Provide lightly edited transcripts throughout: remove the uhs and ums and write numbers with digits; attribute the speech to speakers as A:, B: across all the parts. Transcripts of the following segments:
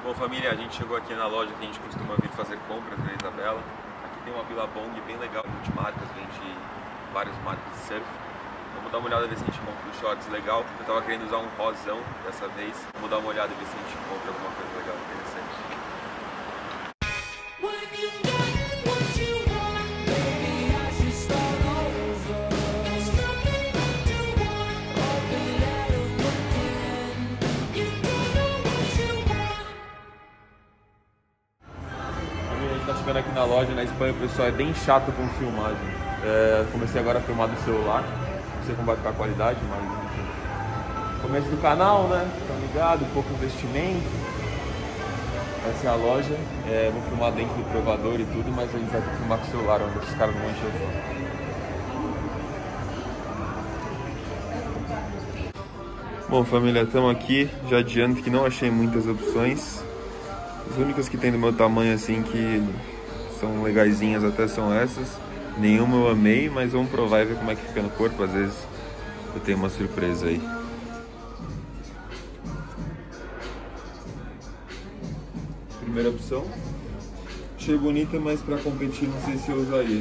A: Bom, família, a gente chegou aqui na loja que a gente costuma vir fazer compras na Isabela. Aqui tem uma Billabong bem legal, multimarcas, vende várias marcas de surf. Vamos dar uma olhada, ver se a gente compra uns shorts legal. Eu tava querendo usar um rosão dessa vez. Vamos dar uma olhada e ver se a gente compra alguma coisa legal, interessante. Tá chegando aqui na loja. Na Espanha o pessoal é bem chato com filmagem. Comecei agora a filmar do celular, não sei como vai ficar a qualidade, mas enfim. Começo do canal, né? Tá ligado, pouco investimento. Essa é a loja. Vou filmar dentro do provador e tudo, mas a gente vai ter que filmar com o celular, onde os caras não vão encher o saco. Bom, família, estamos aqui. Já adianto que não achei muitas opções. As únicas que tem do meu tamanho assim que são legaisinhas até são essas. Nenhuma eu amei, mas vamos provar e ver como é que fica no corpo. Às vezes eu tenho uma surpresa aí. Primeira opção. Achei bonita, mas pra competir não sei se eu usaria.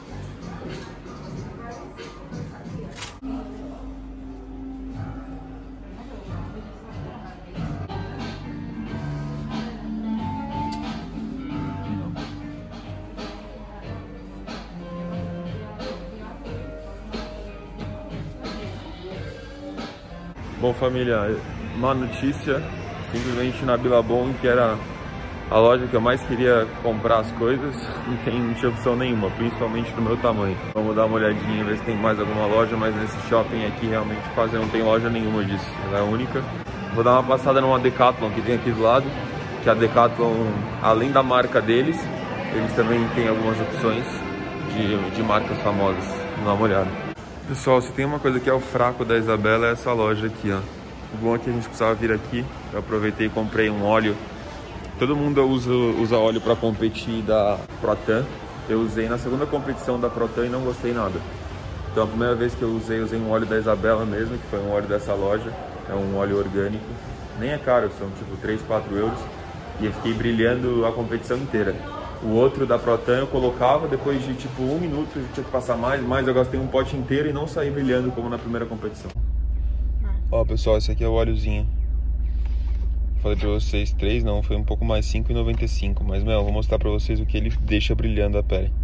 A: Bom, família, má notícia, simplesmente na Billabong, que era a loja que eu mais queria comprar as coisas, não tinha opção nenhuma, principalmente do meu tamanho. Vamos dar uma olhadinha, ver se tem mais alguma loja, mas nesse shopping aqui realmente quase não tem loja nenhuma disso, ela é a única. Vou dar uma passada numa Decathlon que tem aqui do lado, que a Decathlon, além da marca deles, eles também têm algumas opções de marcas famosas. Vamos dar uma olhada. Pessoal, se tem uma coisa que é o fraco da Isabela é essa loja aqui, ó. O bom é que a gente precisava vir aqui. Eu aproveitei e comprei um óleo. Todo mundo usa óleo para competir da Protan. Eu usei na segunda competição da Protan e não gostei nada. Então a primeira vez que eu usei um óleo da Isabela mesmo, que foi um óleo dessa loja. É um óleo orgânico. Nem é caro, são tipo 3, 4 euros. E eu fiquei brilhando a competição inteira. O outro da Protan eu colocava, depois de tipo 1 minuto eu tinha que passar mais, eu gastei um pote inteiro e não saí brilhando como na primeira competição. Ó, pessoal, esse aqui é o óleozinho. Falei pra vocês 3, não, foi um pouco mais, 5,95. Mas, meu, eu vou mostrar pra vocês o que ele deixa brilhando a pele.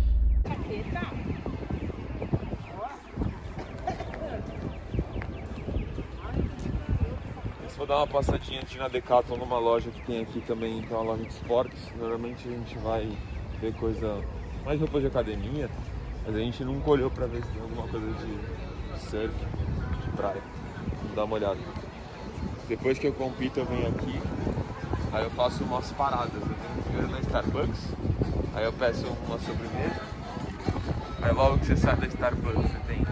A: Vou dar uma passadinha aqui na Decathlon, numa loja que tem aqui também, que é uma loja de esportes. Normalmente a gente vai ver coisa, mais roupa de academia, mas a gente nunca olhou pra ver se tem alguma coisa de surf, de praia. Vamos dar uma olhada. Depois que eu compito eu venho aqui, aí eu faço umas paradas. Eu venho primeiro na Starbucks, aí eu peço uma sobremesa, aí logo que você sai da Starbucks você tem...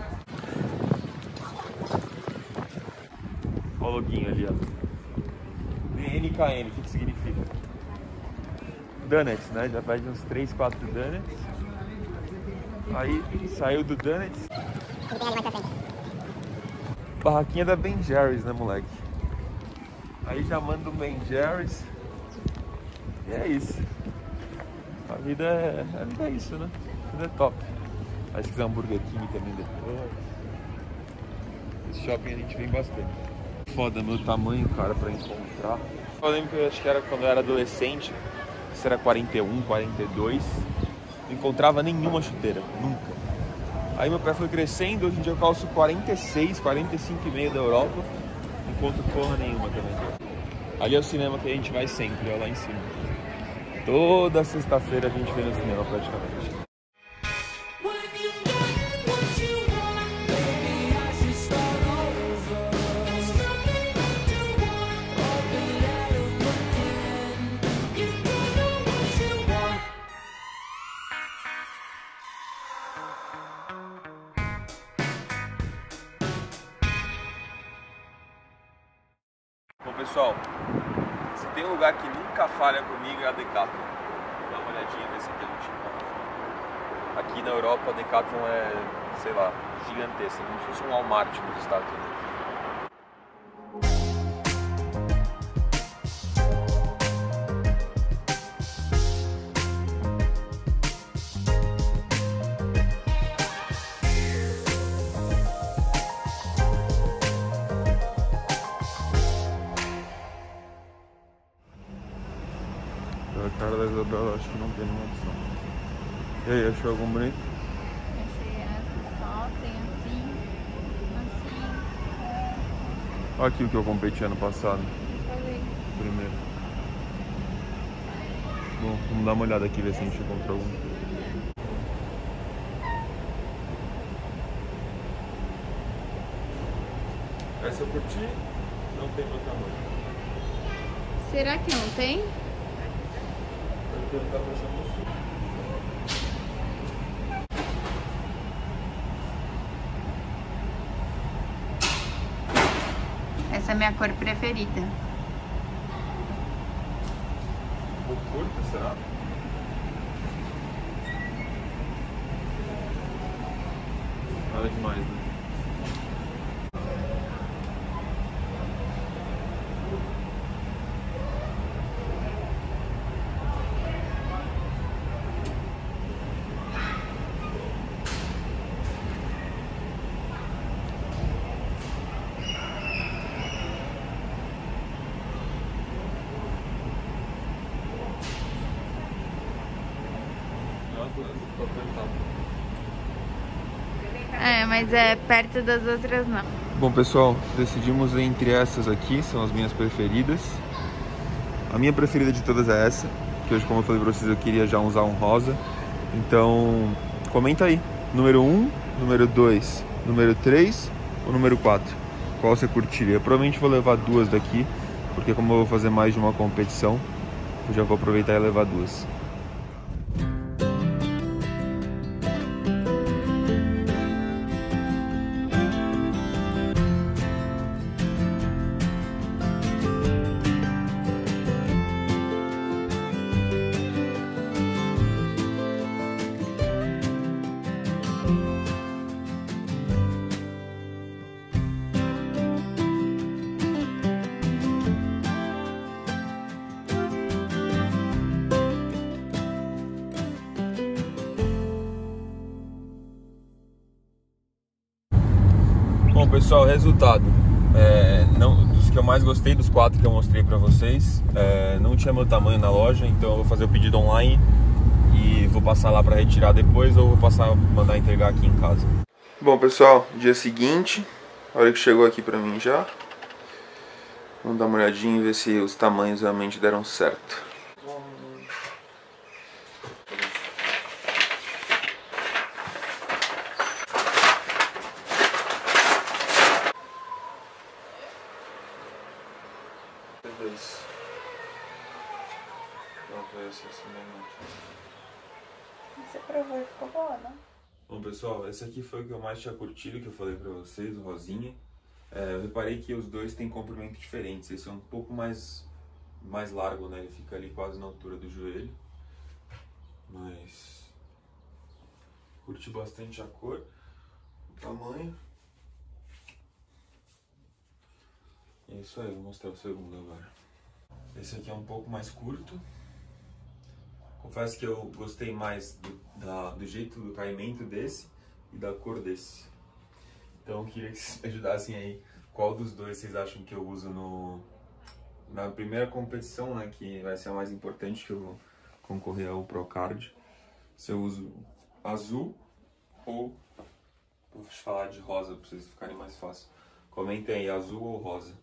A: Olha o loguinho ali, ó. NKN, o que significa? Donuts, né? Já pede uns 3, 4 donuts. Aí saiu do donuts. Barraquinha da Ben Jerry's, né, moleque? Aí já manda um Ben Jerry's. E é isso. A vida é isso, né? Tudo é top. Aí se quiser um Burger King também depois. Esse shopping a gente vem bastante. Foda meu tamanho, cara, pra encontrar. Eu lembro que eu acho que era quando eu era adolescente, isso era 41, 42, não encontrava nenhuma chuteira, nunca. Aí meu pé foi crescendo, hoje em dia eu calço 46, 45,5 da Europa, não encontro porra nenhuma também. Ali é o cinema que a gente vai sempre, ó, lá em cima. Toda sexta-feira a gente vem no cinema praticamente. Bom, pessoal, se tem um lugar que nunca falha comigo é a Decathlon. Dá uma olhadinha nesse aqui a gente encontra. Aqui na Europa a Decathlon é, sei lá, gigantesca, como se fosse um Walmart nos Estados Unidos. A cara da Isabela acho que não tem nenhuma opção. E aí, achou algum bonito?
B: Achei essa só, tem assim.
A: Olha aqui o que eu competi ano passado.
B: Falei.
A: Primeiro. Bom, vamos dar uma olhada aqui, ver se a gente encontrou algum. Essa eu curti, não tem meu tamanho.
B: Será que não tem?
A: Eu tenho que estar pensando assim.
B: Essa é a minha cor preferida.
A: Um pouco curta, será? Nada demais, né?
B: É, mas é perto das outras não.
A: Bom, pessoal, decidimos entre essas aqui, são as minhas preferidas. A minha preferida de todas é essa, que hoje, como eu falei pra vocês, eu queria já usar um rosa. Então, comenta aí, número 1, número 2, número 3 ou número 4? Qual você curtiria? Eu provavelmente vou levar duas daqui, porque como eu vou fazer mais de uma competição, eu já vou aproveitar e levar duas. Bom, pessoal, resultado. Dos que eu mais gostei, dos 4 que eu mostrei pra vocês, não tinha meu tamanho na loja, então eu vou fazer o pedido online e vou passar lá pra retirar depois ou vou mandar entregar aqui em casa. Bom, pessoal, dia seguinte, a hora que chegou aqui pra mim já. Vamos dar uma olhadinha e ver se os tamanhos realmente deram certo.
B: Você provou e ficou boa, né?
A: Bom, pessoal, esse aqui foi o que eu mais tinha curtido, que eu falei pra vocês, o rosinha. Eu reparei que os dois têm comprimento diferentes. Esse é um pouco mais largo, né? Ele fica ali quase na altura do joelho. Mas curti bastante a cor, o tamanho. É isso aí, vou mostrar o segundo agora. Esse aqui é um pouco mais curto. Confesso que eu gostei mais do jeito do caimento desse e da cor desse. Então eu queria que vocês me ajudassem aí. Qual dos dois vocês acham que eu uso na primeira competição, né? Que vai ser a mais importante, que eu vou concorrer ao Procard. Se eu uso azul ou... Vou falar de rosa para vocês ficarem mais fácil. Comentem aí, azul ou rosa.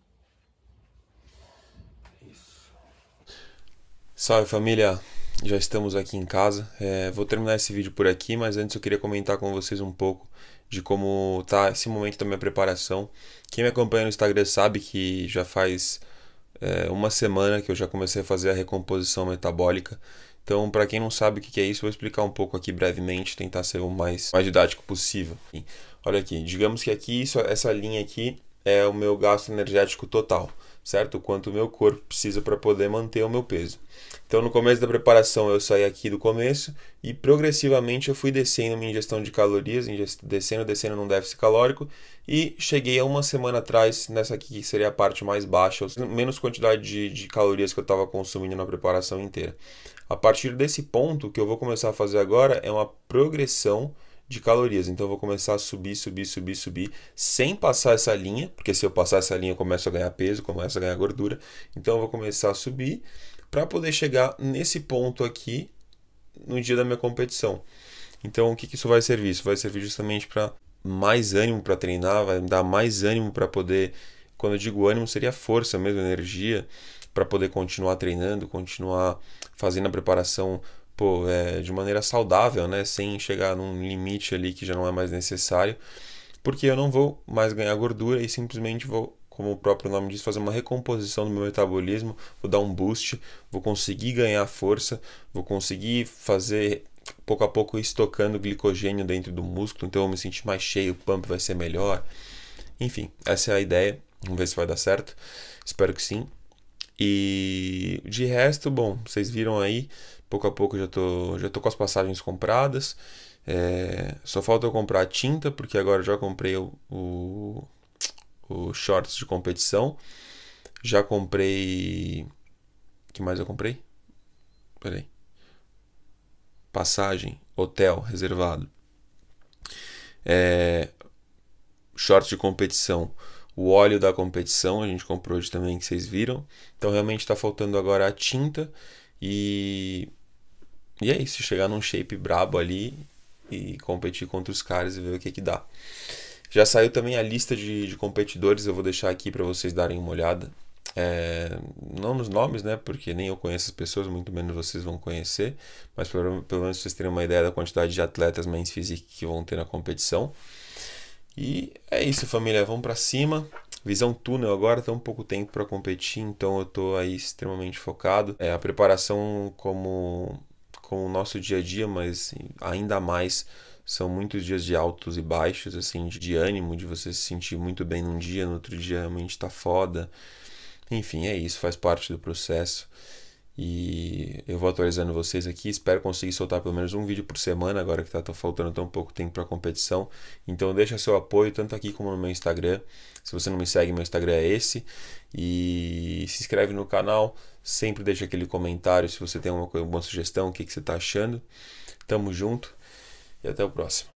A: Isso. Salve, família! Já estamos aqui em casa. Vou terminar esse vídeo por aqui, mas antes eu queria comentar com vocês um pouco de como tá esse momento da minha preparação. Quem me acompanha no Instagram sabe que já faz uma semana que eu já comecei a fazer a recomposição metabólica. Então, para quem não sabe o que é isso, eu vou explicar um pouco aqui brevemente, tentar ser o mais didático possível. Olha aqui, digamos que aqui essa linha aqui é o meu gasto energético total, certo? O quanto o meu corpo precisa para poder manter o meu peso. Então, no começo da preparação, eu saí aqui do começo e progressivamente eu fui descendo minha ingestão de calorias, descendo num déficit calórico, e cheguei a uma semana atrás nessa aqui, que seria a parte mais baixa, menos quantidade de calorias que eu estava consumindo na preparação inteira. A partir desse ponto, o que eu vou começar a fazer agora é uma progressão de calorias. Então eu vou começar a subir, sem passar essa linha, porque se eu passar essa linha eu começo a ganhar peso, começo a ganhar gordura. Então eu vou começar a subir para poder chegar nesse ponto aqui no dia da minha competição. Então, o que isso vai servir? Isso vai servir justamente para mais ânimo para treinar, vai me dar mais ânimo para poder, quando eu digo ânimo, seria força mesmo, energia, para poder continuar treinando, continuar fazendo a preparação de maneira saudável, né? Sem chegar num limite ali que já não é mais necessário, porque eu não vou mais ganhar gordura e simplesmente vou, como o próprio nome diz, fazer uma recomposição do meu metabolismo, vou dar um boost, vou conseguir ganhar força, vou conseguir fazer pouco a pouco estocando glicogênio dentro do músculo, então eu vou me sentir mais cheio, o pump vai ser melhor. Enfim, essa é a ideia. Vamos ver se vai dar certo. Espero que sim. E de resto, bom, vocês viram aí, pouco a pouco já tô com as passagens compradas. Só falta eu comprar a tinta, porque agora eu já comprei o shorts de competição. Já comprei... O que mais eu comprei? Peraí. Passagem, hotel reservado. Shorts de competição. O óleo da competição a gente comprou hoje também, que vocês viram. Então realmente está faltando agora a tinta. E é isso, chegar num shape brabo ali e competir contra os caras e ver o que dá. Já saiu também a lista de competidores, eu vou deixar aqui para vocês darem uma olhada. Não nos nomes, né? Porque nem eu conheço as pessoas, muito menos vocês vão conhecer. Mas pelo menos vocês terem uma ideia da quantidade de atletas men's physique que vão ter na competição. E é isso, família, vamos para cima. Visão túnel agora, tem um pouco tempo para competir, então eu tô aí extremamente focado. A preparação como o nosso dia a dia, mas ainda mais são muitos dias de altos e baixos, assim, de ânimo, de você se sentir muito bem num dia, no outro dia realmente tá foda. Enfim, é isso, faz parte do processo. E eu vou atualizando vocês aqui, espero conseguir soltar pelo menos um vídeo por semana, agora que tá faltando tão pouco tempo para a competição. Então deixa seu apoio, tanto aqui como no meu Instagram. Se você não me segue, meu Instagram é esse. E se inscreve no canal, sempre deixa aquele comentário se você tem alguma sugestão, o que você tá achando. Tamo junto e até o próximo.